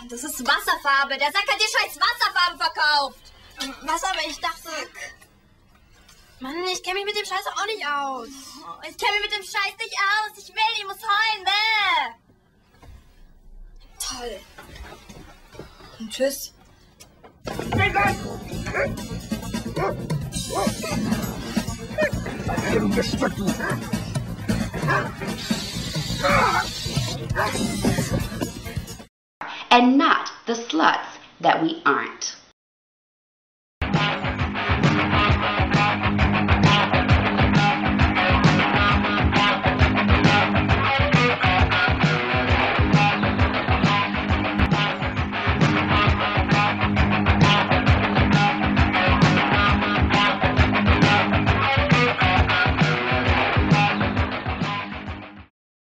Das ist Wasserfarbe. Der Sack hat dir scheiß Wasserfarben verkauft. Was aber, ich dachte... Mann, ich kenne mich mit dem Scheiß auch nicht aus. Ich kenne mich mit dem Scheiß nicht aus. Ich will, ich muss heulen. Toll. Und tschüss. And not the sluts that we aren't.